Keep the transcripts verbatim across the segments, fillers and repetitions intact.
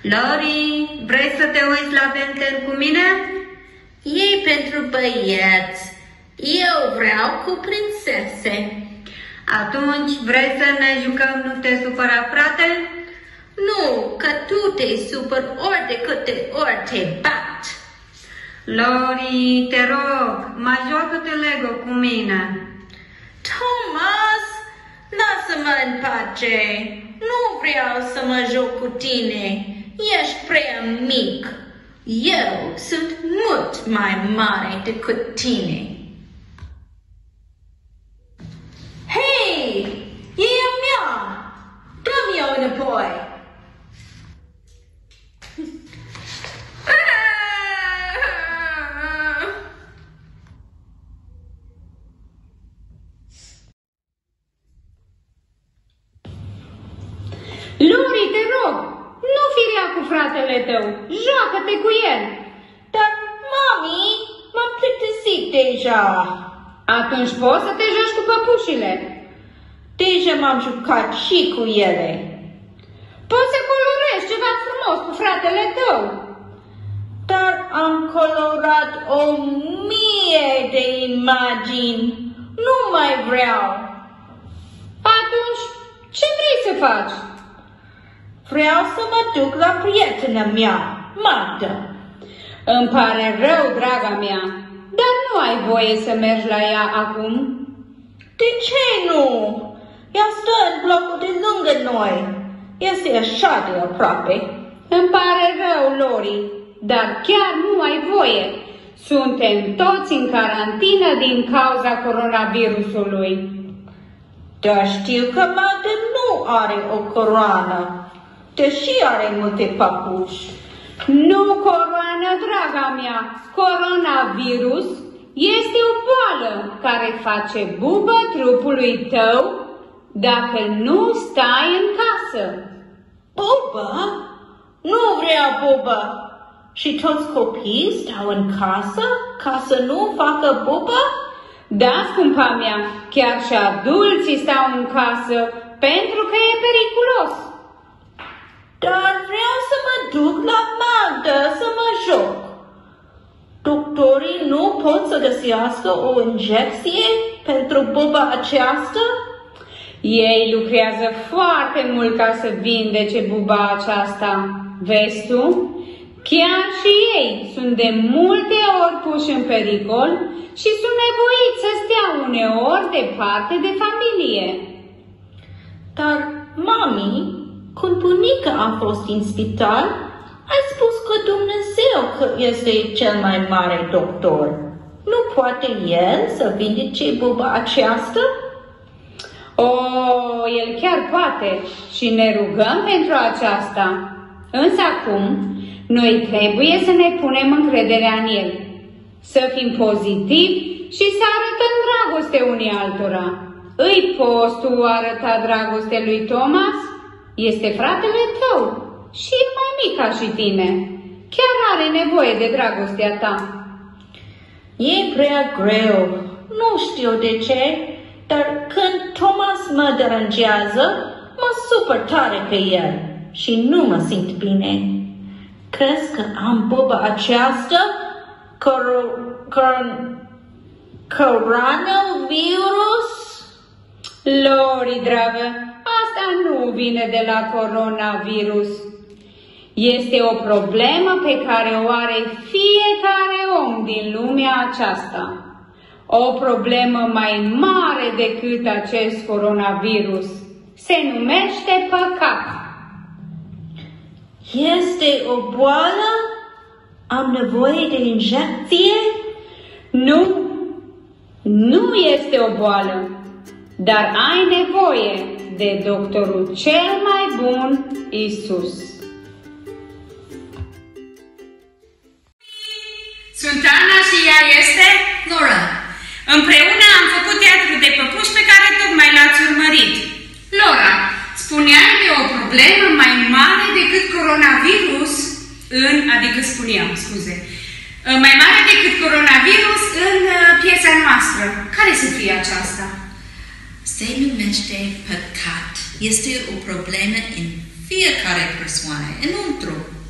Lori, vrei să te uiți la Ben ten cu mine? E pentru băieți. Eu vreau cu prințese. Atunci, vrei să ne jucăm Nu te supăra, frate? Nu, că tu te supăr ori de câte ori te bat. Lori, te rog, mai joacă-te Lego cu mine. Thomas, lasă-mă în pace. Nu vreau să mă joc cu tine. Ești prea mic. Eu sunt mult mai mare decât tine. Hei, e a mea. Dă-mi eu înapoi. Lori, te rog, nu fi rea cu fratele tău, joacă-te cu el. Dar, mami, m-am plictisit deja. Atunci poți să te joci cu păpușile. Deja m-am jucat și cu ele. Poți să colorezi ceva frumos cu fratele tău. Dar am colorat o mie de imagini. Nu mai vreau. Atunci, ce vrei să faci? Vreau să mă duc la prietena mea, Magda. Îmi pare rău, draga mea, dar nu ai voie să mergi la ea acum. De ce nu? Ea stă în blocul de lângă noi. Este așa de aproape. Îmi pare rău, Lori, dar chiar nu ai voie. Suntem toți în carantină din cauza coronavirusului. Dar știu că Magda nu are o coroană, deși are multe papuși. Nu coroană, draga mea, coronavirus este o boală care face bubă trupului tău dacă nu stai în casă. Bubă? Nu vreau bubă. Și toți copiii stau în casă ca să nu facă bubă? Da, scumpa mea, chiar și adulții stau în casă pentru că e periculos. Dar vreau să mă duc la Magda să mă joc. Doctorii nu pot să găsească o injecție pentru buba aceasta? Ei lucrează foarte mult ca să vindece buba aceasta. Vezi tu? Chiar și ei sunt de multe ori puși în pericol și sunt nevoiți să stea uneori departe de familie. Dar, mami, când bunica a fost în spital, ai spus că Dumnezeu că este cel mai mare doctor. Nu poate El să vindece buba aceasta? Oh, El chiar poate și ne rugăm pentru aceasta. Însă acum, noi trebuie să ne punem încrederea în El, să fim pozitivi și să arătăm dragoste unii altora. Îi poți tu arăta dragoste lui Thomas? Este fratele tău și e mai mic ca și tine. Chiar are nevoie de dragostea ta. E prea greu. Nu știu de ce, dar când Thomas mă deranjează, mă supăr tare pe el și nu mă simt bine. Crezi că am buba aceasta? Coronavirus? Lori, dragă, asta nu vine de la coronavirus. Este o problemă pe care o are fiecare om din lumea aceasta. O problemă mai mare decât acest coronavirus. Se numește păcat. Este o boală? Am nevoie de injecție? Nu, nu este o boală, dar ai nevoie de doctorul cel mai bun, Isus. Sunt Ana și ea este Laura. Împreună am făcut teatru de păpuși pe care tocmai l-ați urmărit. Laura, spuneai de o problemă mai mare decât coronavirus în, adică spuneam, scuze, mai mare decât coronavirus în piesa noastră. Care să fie aceasta? Se numește păcat. Este o problemă în fiecare persoană, înăuntru.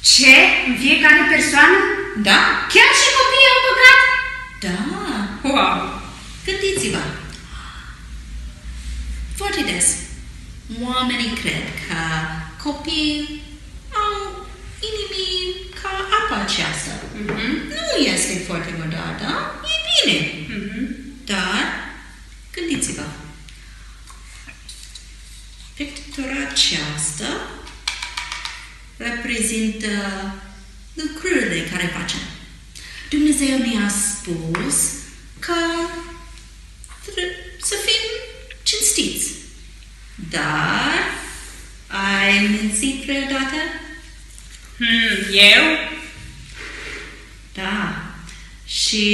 Ce? În fiecare persoană? Da? Chiar și copiii au păcat? Da. Wow! Gândiți-vă. Foarte des, oamenii cred că copiii au inimii ca apa aceasta. Mhm. Nu este foarte murdar, da? E bine. Mhm. Dar, gândiți-vă, pictura aceasta reprezintă lucrurile care facem. Dumnezeu ne-a spus că să fim cinstiți. Dar ai mințit vreodată? Hmm, eu? Da. Și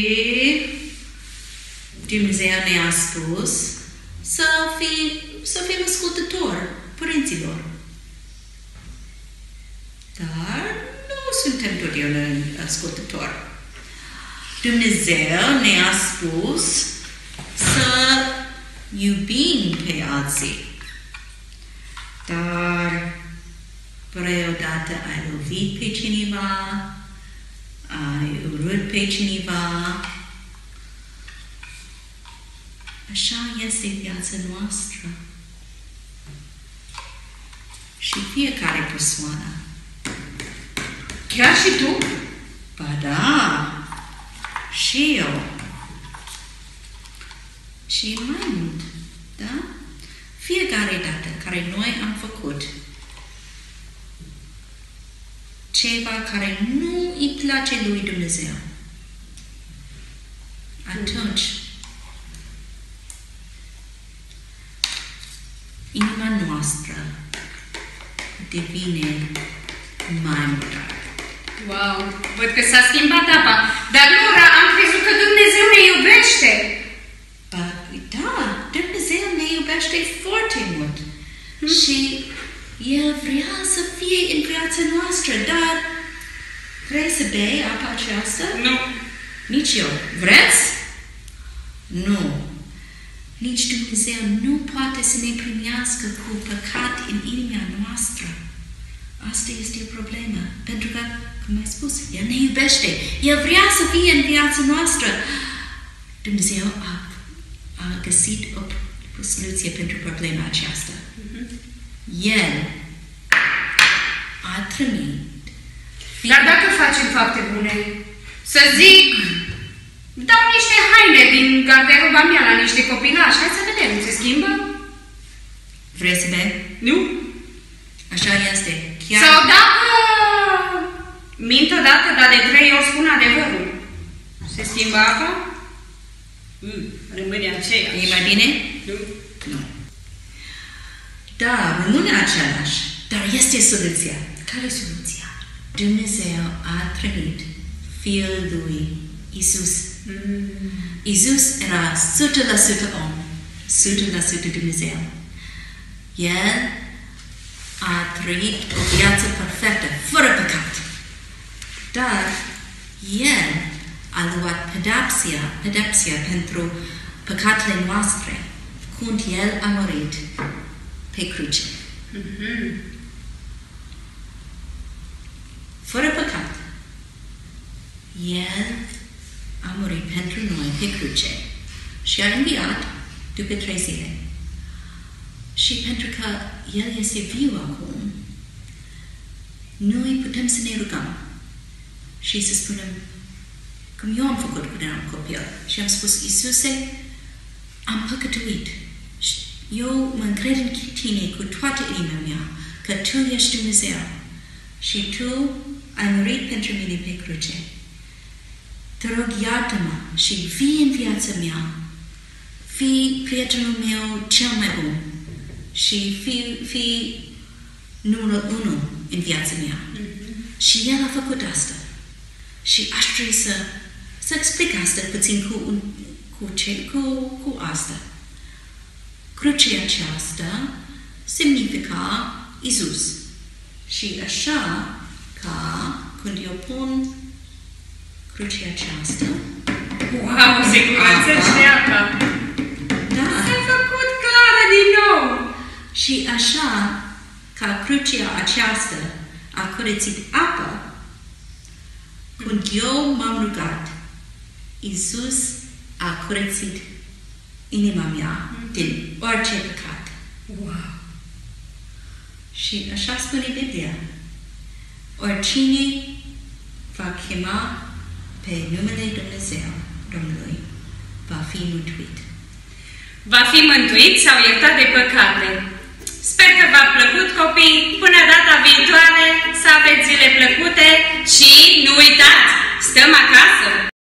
Dumnezeu ne-a spus să fim, să fim ascultători părinților. Dar nu suntem totdeauna ascultători. Dumnezeu ne-a spus să iubim pe alții. Dar vreodată ai lovit pe cineva, ai urât pe cineva. Așa este viața noastră. Și fiecare persoană. Chiar și tu? Ba da, și eu. Și mai mult, da? Fiecare dată care noi am făcut ceva care nu îi place lui Dumnezeu, atunci inima noastră devine mai murdare. Wow, văd că s-a schimbat apa. Dar, Laura, am crezut că Dumnezeu ne iubește. Ba, da, Dumnezeu ne iubește foarte mult. Hmm? Și El vrea să fie în viața noastră, dar vrei să bei apa aceasta? Nu. Nici eu. Vreți? Nu. Nici Dumnezeu nu poate să ne primească cu păcat în inima noastră. Asta este o problemă. Pentru că, cum ai spus, El ne iubește. El vrea să fie în viața noastră. Dumnezeu a, a găsit o, o soluție pentru problema aceasta. Mm-hmm. El a trimis. Dar dacă facem fapte bune, să zic, dau niște haine din garderoba mea la niște copilași, hai să vedem, se schimbă? Vrei să bei? Nu? Așa este. Chiar... Sau dacă mint odată, dar de trei ori spun adevărul, se schimbă apa? Mm, rămâne aceeași. E mai bine? Nu? Nu. Da, rămâne același, dar este soluția. Care e soluția? Dumnezeu a trimis Fiul lui Iisus. Mm. Iisus era o sută la sută om, o sută la sută Dumnezeu. El a trăit o viață perfectă, fără păcat. Dar El a luat pedepsia, pedepsia pentru păcatele noastre, când El a murit pe cruce. Mm-hmm. Fără păcat. El a murit pentru noi pe cruce și a înviat după trei zile. Și pentru că El este viu acum, noi putem să ne rugăm și să spunem, cum eu am făcut când eram copil și am spus, Iisuse, am păcătuit. Eu mă încred în Tine cu toată inima mea, că Tu ești Dumnezeu și Tu ai murit pentru mine pe cruce. Te rog, iartă-mă și vii în viața mea, fii prietenul meu cel mai bun și fii, fii numărul unu în viața mea. Mm-hmm. Și El a făcut asta. Și aș trebui să, să explic asta puțin cu, cu, ce, cu, cu asta. Crucea aceasta semnifica Iisus. Și așa ca când eu pun crucea aceasta... Wow, se curățește apa! Da! S-a făcut clară din nou! Și așa ca crucea aceasta a curățit apa, când eu m-am rugat, Iisus a curățit inima mea din orice păcat. Wow! Și așa spune Biblia. Oricine va chema pe numele Dumnezeu, Domnului, va fi mântuit. Va fi mântuit sau iertat de păcate. Sper că v-a plăcut, copii. Până data viitoare, să aveți zile plăcute și nu uitați, stăm acasă!